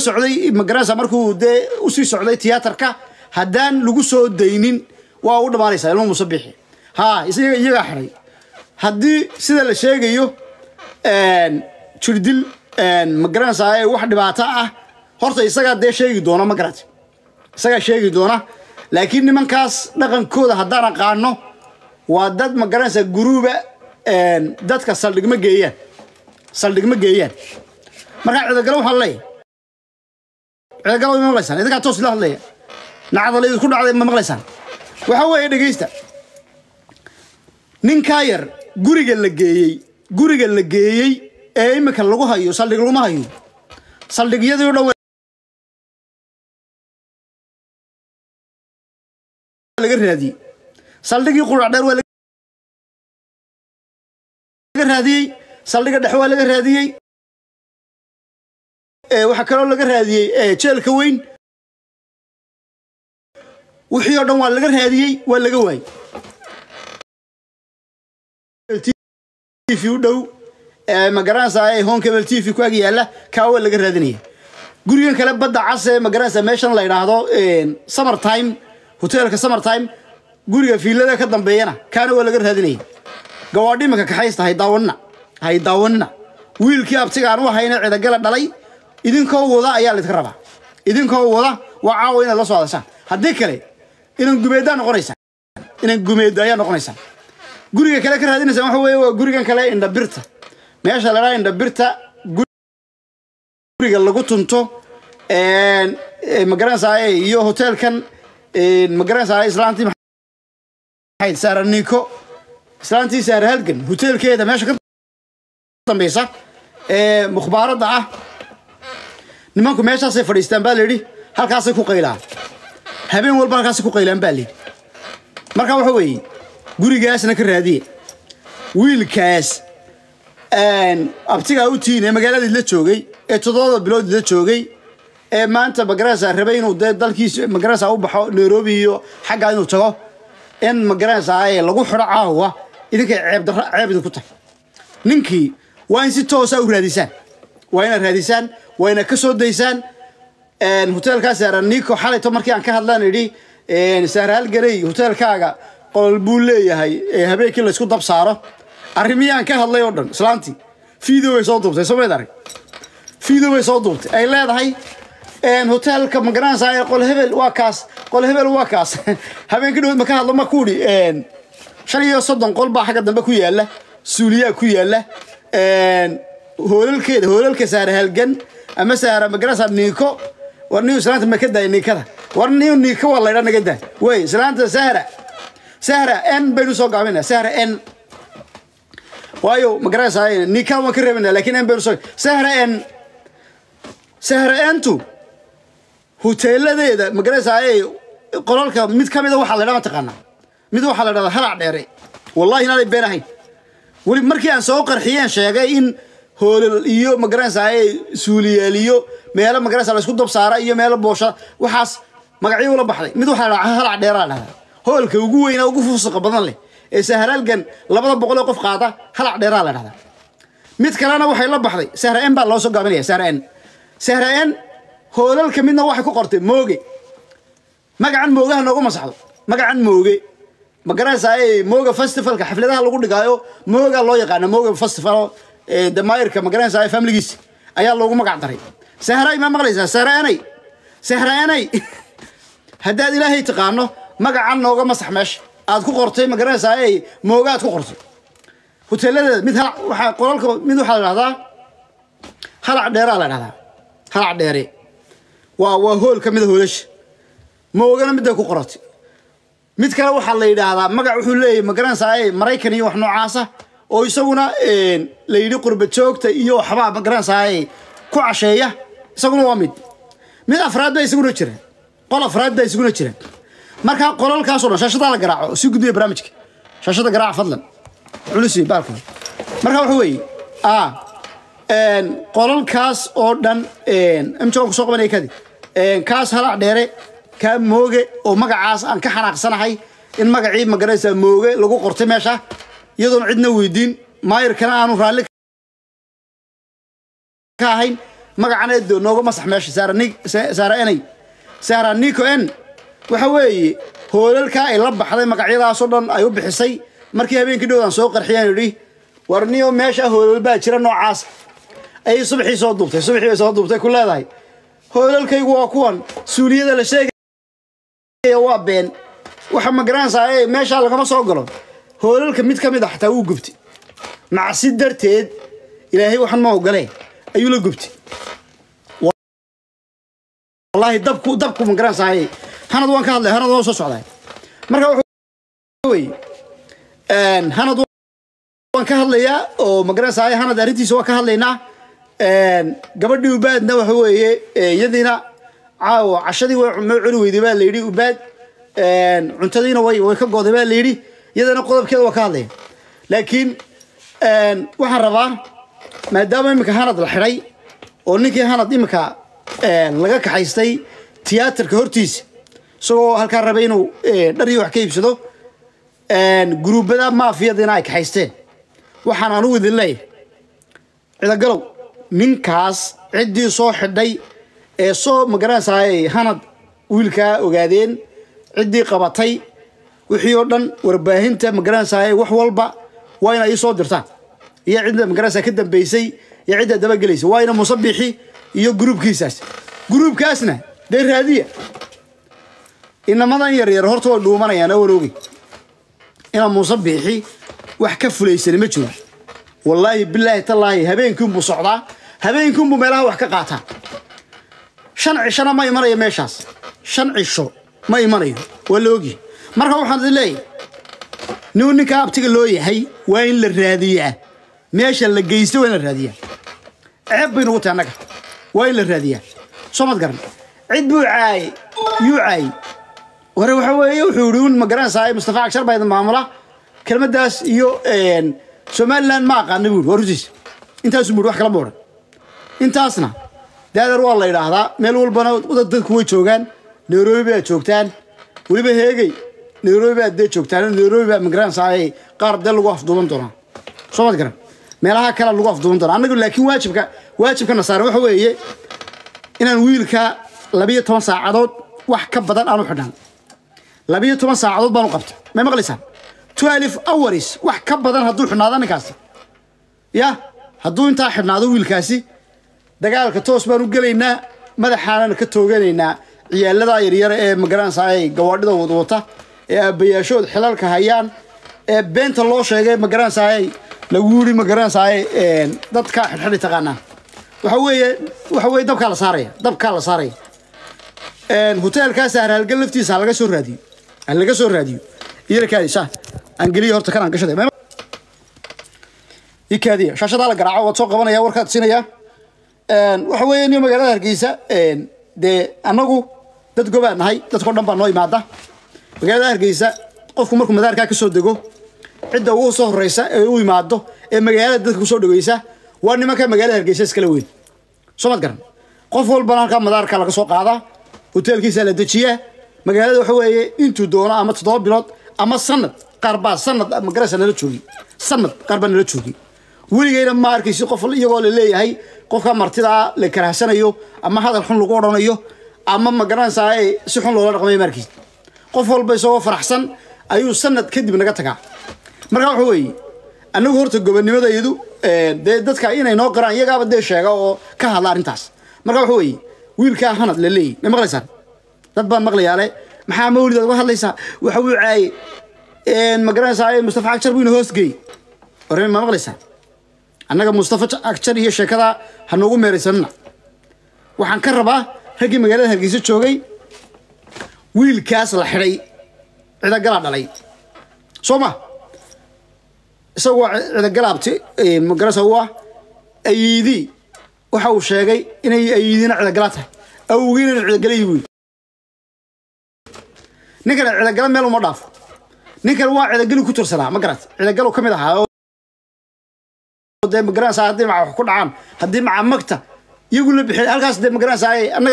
socday magaranaysa markuu u sii socday tiyaatarka haddaan lagu soo daynin waa u dhamaanaysaa ilmo musabixi ha iyaga xiray haddii sida la sheegayo jirdil magaranaysa wax dhibaato ah horta isaga sheegi doona magarat isaga sheegi doona laakiin nimankaas dhaqankooda haddaan aqaano waa dad magaranaysa guruuba dadka saldhigma geeyaan marka cidagalo waxa leeyahay cidagalo ma maqlaysaan idinka toos la hadlaya nacdaleedu ku dhacday ma maqlaysaan waxa weeye dhageysta ninka yar guriga la geeyay ee imika lagu hayo saldhig luma hayo saldhigyadii dhan laga raadiyay saldhigii qurac dheer waa laga raadiyay saldhiga dhex waa laga raadiyay waxa kale oo laga raadiyay jeelka weyn wixii oo dhan waa laga raadiyay waa laga waayay TV u dhow magaranaysa home cable TV ku ag yaala ka waa laga raadinaya gurigan kale badda cas magaranaysa meeshan la yiraahdo summer time hotelka summer time guriga fiilada ka dambeeyana kaana waa laga raadinaya gawaadhi maka kaxaysta hay daawana wiilkii abtigaan u hayna cidagala dhalay idinkoo wada ayaa la iska rabaa idinkoo wada waa caawa inaad la soo hadashaan haddii kale inaan gumeeda ayaa noqonaysaa guriga kale ka raadinaysa waxa weeye waa gurigan kale indhabirta meesha la raadin indhabirta guriga lagu tunto magaranaysa iyo hotelkan magaranaysa islaantii maxay saaraniiko islaantii saar halgan hotelkeeda meesha ka dambaysa mukhbaarada ah nimanku meeshaas ay fadhiistaan baa leeyahay halkaas ay ku qaylaan habeen walba halkaas ku qaylaan baa leeyahay marka waxa weeye gurigaasna ka raadiye wiilkaas abtiga u tiinay magaalada la joogay ee 7 bilood la joogay ee maanta magaranaysa rabay inuu dalkiisa magaranaysa u baxo Nairobi iyo xagga inuu tago in magaranaysa lagu xiro caawa idinka ceeb ku tahay ninkii waa in si toos ah u raadisaan waa ina ka soo daysaan hotelkaas Saaraniiko xalayto markii aan ka hadlaan idhi Saaral Galay hotelkaaga qol buu leeyahay habeenkii la isku dab saaro arrimiyaan ka hadlay oo dhan islaantii video way soo duubtay ay leedahay hotelka magaranaysa qol hebel waa kaas habeenkii dhow ma ka hadlo ma kuudi 35 qol baa xagga dambe ku yaala suuliya ku yaala hoolalka saar halgan ama saara magaranaysa niiko warniyo islaanta ma ka daay niikada warniyo niiko wala ila naga daa way islaanta sahra en baynu soo gaabina sahra en waayo magaranaysa niikada ma ka reebina laakiin en baynu soo sahra entu hoteeladeeda magaranaysa qolalka mid kamid ah waxa la dhamaa taqaana mid waxa la dhadaa halac dheere wallahi inaan beenahay wali markii aan soo qarxiyeen sheegay in hoolal iyo magaranaysa suuliyaaliyo meelo magaranaysa la isku dab saaray iyo meelo boosha waxaas magacyo la baxday mid waxa la halac dheere la dhadaa hoolka ugu weyn ugu fuusaqa badan leh ee saharalgan 200 qof qaada halac dheere la dhadaa mid kalena waxay la baxday sahra en baa loo soo gaabinaya sahra en hoolalka midna waxa ku qortay mooge magacan moogaha noogu masaxdo magacan mooge magaranaysa mooga festivalka xafladaha lagu dhigaayo mooga loo yaqaan mooga festival damayrka magaranaysa families ayaa loogu magac daray sahray ma maqlaysaa sahraanay haddaad ilaahay taqaano magacan nooga masax meesha aad ku qortay magaranaysa mooga aad ku qortay hoteelada mid waxa qolalka mid waxa la dhahdaa halac dheere waa hool kamid ah hoolash moogana mid ku qoratay mid kale waxa la yiraahdaa magac wuxuu leeyahay magaranaysa Mareykan iyo wax noocaas ah oo isaguna la yiri qurba joogta iyo waxba magaranaysa ku casheeya isaguna waa mid afraad bay isaguna jiraan qol afraad bay isaguna jiraan marka qolalkaas oo shashada la garaaco si gudbiya barnaamijka shashada garaac fadlan culusi baalka marka waxa weeye qolalkaas oo dhan imtixaan ku soo qabanay kadib kaas halac dheere ka mooge oo magacaas aan ka xanaaqsanahay in magacii magaranaysa mooge lagu qortay meesha iyadoo cidna weydiin maayirkana aanu raalli ka ahayn magacana nooga masax meesha Sara Nico en waxa weeye hoolalka ay la baxday magacyadaas oo dhan ay u bixisay markii habeenkii dhowaan soo qarxiyeen yiri warniyo meesha hoolal baa jira noocaas ay subaxii soo duubtay ku leedahay hoolalkaygu waa kuwan suuliyada la sheegay waa been waxa ma garanaysaa meesha lagama soo galo hoolalka mid kamid ah xataa uu gubtay macsi darteed ilaahay waxan ma ogolay ayuu la gubtay wallahi dabku ma garanaysaa hanad waan ka hadlay hanad waa soo socday marka wuxuu weey hanad waan ka hadlayaa oo ma garanaysaa hanad arintiisa waa ka hadlaynaa gabadhii ubaadna waxa weeye yadina caawa cashadii way cuni weyday baa la yiri ubaad cuntadiina way ka gooday baa la yiri yadana qodobkeeda waa ka hadlay laakiin waxaan rabaa maadaama imika hanad la xiray oo ninkii hanad imika laga kaxaystay tiyaatarka hortiisa soo halka rabay inuu dhar iyo wax ka iibsado gruubada maafiyadina ay kaxaysteen waxaan aanu idin leeyahay cida galow ninkaas cidii soo xidhay ee soo magaranaysaa hanad wiilka ogaadeen cidii qabatay wixii oo dhan warbaahinta magaranaysaa wax walba waa in ay soo dirtaan iyo cidda magaranaysaa ka dambeysay iyo cidda daba galeysay waa in musabixi iyo gruubkaasna de raadiya inamadan yar horta waa dhuumanayaan waroogi ina musabixi wax ka fulaysan ma jiro wallahi billahi tallahi habeenkii buu socdaa habeenkii buu meelaha wax ka qaataa shan cishana ma imanayo meeshaas shan cisho ma imanayo waloogi marka waxaan leeyahay ninka abtiga loo yahay waa in la raadiyaa meesha la geysto waa in la raadiyaa ceeb baynu u taanaga waa in la raadiyaa somad garan cid buu caay wara waxa weeye wuxuu yiri ma garanaysaa Mustafa Akshar bayda maamula kelmadaas iyo Somaliland ma aqaan buu warjis intaas buu wax kala booran intaasna daadar waa la yiraahdaa meel walbana dadku way joogan Nairobi ay joogtaan waliba heegay Nairobi ay joogtaan Nairobi ma garanaysaa qaar dal lagu afduuban doona somad garan meelaha kala lagu afduuban doona anagu laakiin waajibka nasaar waxa weeye inaan wiilka 12 saacadood wax ka badan aanu xidhan 12 saacadood baan u qabtay ma maqlaysaa 12 hours wax ka badan hadduu xidhnaado ninkaas ya hadduu intaa xidhnaado wiilkaasi dagaalka toos baan u gelaynaa madaxaana ka tooganaynaa ciyaalada yaryar ee magaranaysaa gawaadhida wadwata ee abayaashood xilalka hayaan ee beenta loo sheegay magaranaysaa lagu yiri magaranaysaa dadka xidhxidhi taqaanaan waxa weeye dabka la saaraya hotelkaas haraalgal laftiisa laga soo raadiyo iyada kaadisa angeliya horta kan gashaday ikaadiya shashada la garaaco wad soo qabanaya warkaad siinaya waxa weeye in magaalada Hargeysa de anagu dad gobaanahay dadko dhan baa noo imaada magaalada Hargeysa qofku markuu madaarka ka soo dego cidda ugu soo horeysa ee uu imaado ee magaalada dadku soo dhageysa waa nimanka magaalada Hargeysa iskala weyn somad garan qof walba halka madaarka laga soo qaada hotelkiisa la dejiyaa magaalada waxa weeye intuu doono ama 7 bilood ama sanad qarba sanad magaraysa nala joogi sanad qarba nala joogi weligeena ma arkaysi qof iyagoo la leeyahay qofka martida la karaasanayo ama hadal xun lagu oranayo ama magaranaysaa si xun loola dhaqmay markiis qof walba isagoo faraxsan ayuu sanad kadib naga tagaa marka waxa weeye anagu horta gobonnimadaydu dadka inay noo qaraan iyagaaba de sheega oo ka hadla arintaas marka waxa weeye wiilka hanad la leeyahay ma maqlaysan dad baan maqlayaale maxaa mawlid uga hadlaysaa waxa uu caay magaranaysaa Mustafa Akshar buu hoos geey orin ma maqlaysan annaga Mustafa Akshar iyo sheekada hanoogu meeraysanna waxaan ka rabaa ragii magaalada Hargeysa joogay wiilkaas la xiray cida gala dhalay Soma isagoo cida galaabti magaranaysaa waa ayidi waxa uu sheegay inay ayidina cida galata awgiina cida galay wiil ninkan cida gala meel uma dhaaf ninkan waa cida gali ku tursanaa ma garat cida galo kamid ahaa de magaranaysaa hadii ma wax ku dhacaan hadii ma magta iyagu la bixin halkaas de magaranaysaa anaga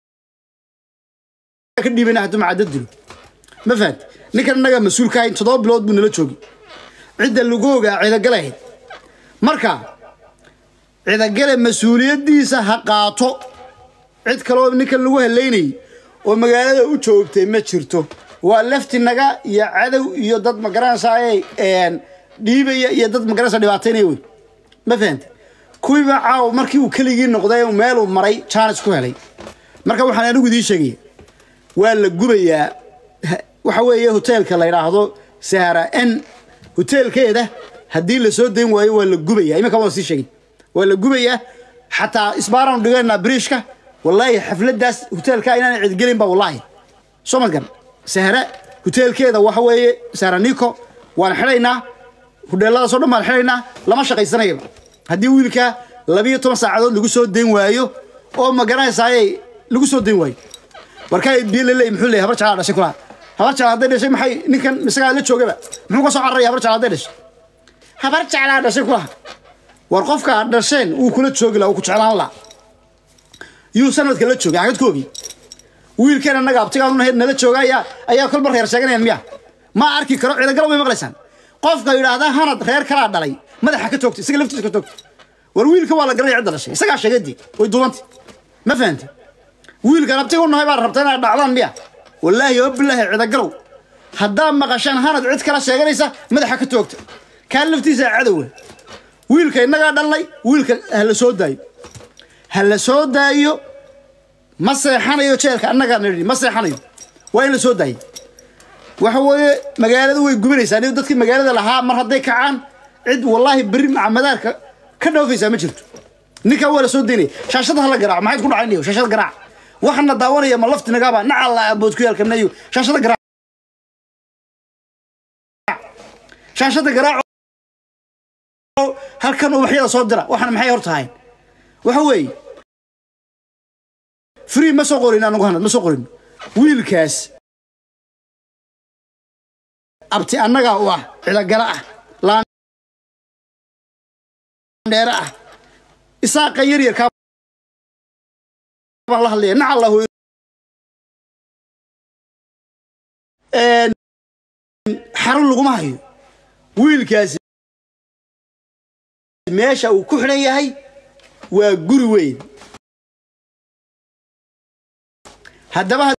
ka dhiibana hadii ma cadad ma faad ninkan anaga mas'uul ka 7 bilood buu nala joogi cida lagu ogaa cida galay marka ciidagale mas'uuliyadiisa ha qaato cid kale oo ninka lagu heleynay oo magaalada u joogtay ma jirto waa laftinaga iyo cadow iyo dad magaranayay dhiibaya iyo dad magaranayay dhibaateynay way ma fahanti kuwiba caaw markii uu kaligii noqday oo meel uu maray chance ku helay marka waxaan anigu idin sheegay waa la gubayaa waxa weeye hotelka la yiraahdo Sahara N hotelkeeda hadii la soo deyn waayo waa la gubayaa imika waan sii sheegay waa la gubayaa xataa isbaaran dhigana bridge-ka wallahi xafladaas hotelka inaan cid gelin ba wallahi soo magan Sahara hotelkeeda waxa weeye Sahara Nico waan xiraynaa hoteelada soo dhamaan xiraynaa lama shaqaysanayo hadii wiilka 12 saacadood lagu soo deyn waayo oo magaranayay lagu soo deyn waayo marka biilay muxuu leeyahay habar jacayl dhashay kula habar jacayl haday dhashay maxay ninkan misaga la joogaba muxuu ka soo carray habar jacayl haday dhashay habar jacayl dhashay kula war qofka dhasheen uu kula joogi la uu ku jeclaan la yuu sanadka la joogay xagad koogi wiilkan anaga abtigaan una nala joogaya ayaa kol mar reer sheeganayaan miya ma arki karo ciidagal way maqlaysan qofka yiraahda hanad reer kala dhalay madaxa ka toogtay isaga laftiisa ka toogtay war wiilka waa la galay cid dhalashay isaga sheegadi way duubantay ma fahanti wiilka abtiga una baa rabtaa inay dhacdaan miya wallahi billahi ciidagal hadaa maqashan hanad cid kala sheeganaysa madaxa ka toogtay ka laftiisa cadow wiilka inaga dhalay wiilka hala soo daayo ma seexanayo jeelka annaga niri ma seexanayo waa in la soo daayo waxa weeye magaalada way gubanaysaa dadkii magaalada lahaa mar haday kacaan cid wallahi bari macamadaarka ka dhoofaysa ma jirto ninka wala soo deynay shaashada la garaac maxay ku dhacaynayo shaashada garaac waxna daawanaya ma laftinaga ba nacala abood ku yaalkanayo shaashada garaac halkan oo waxyada soo dira waxna maxay hortahay waxa weeye free ma soo qorin anagu hanad ma soo qorin wiilkaas abti annaga waa ciidagala ah laan dheera ah isaaqa yar ka la hadlay nacallahu xarun lagu ma hayo wiilkaas meesha uu ku xiran yahay waa guri weyn haddaba